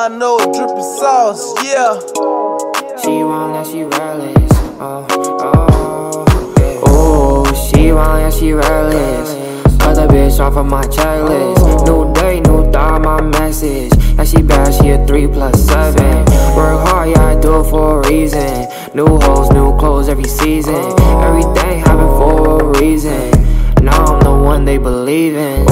Lionel dripping sauce, yeah. She want that she reckless, yeah. She want that she reckless. Cut the bitch off of my checklist. New day, new thought, my message. Yeah, she bad, she a 3+7. Work hard, yeah, I do it for a reason. New hoes, new clothes every season. Everything happen for a reason. Now I'm the one they believe in.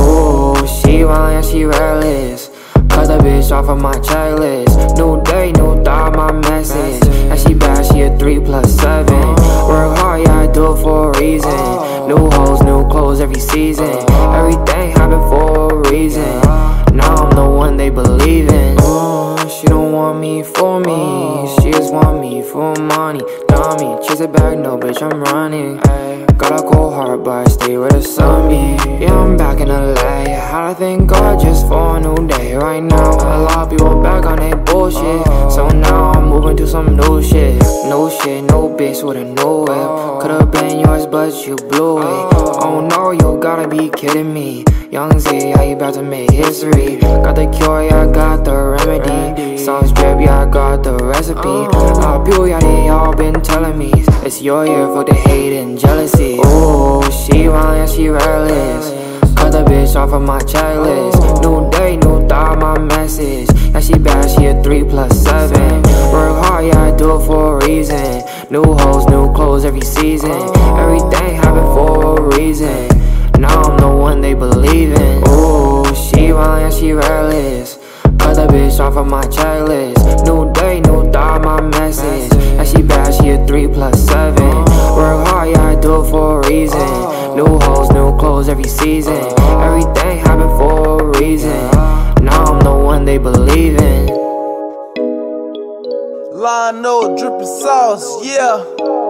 She want that she reckless. Cut the bitch off of my checklist. New day, new thought, my message. Yeah, she bad, she a 3+7. Work hard, yeah, I do it for a reason. New hoes, new clothes every season. Everything happen for a reason. Now I'm the one they believe in. She don't want me for me, she just want me for money. Dummy, chase it back, no bitch, I'm running. Gotta go hard, but I stay where the sun be. Yeah, I'm back in LA. How to thank God just for a new day. Right now, a lot of people back on that bullshit. So now I'm moving to some new shit. No shit, no bitch with a new whip. Could've been yours, but you blew it. Oh no, you gotta be kidding me. Young Z, yeah, you about to make history. Got the cure, yeah, I got the remedy. Sauce drip, yeah, I got the recipe. People, yeah, they all been telling me it's your year for the hate and jealousy. She want, yeah, she reckless. Cut the bitch off of my checklist. New day, new thought, my message. Yeah, she bad, she a 3+7. Work hard, yeah, I do it for a reason. New hoes, new clothes every season. Everything happen for a reason. Now I'm the one they believe in. She want, yeah, she reckless. Cut the bitch off of my checklist. New day, new thought, my message. Yeah, she bad, she a 3+7. Work hard, yeah, I do it for a reason. New hoes, new clothes every season. Everything happen for a reason. Now I'm the one they believe in. Lionel dripping sauce, yeah.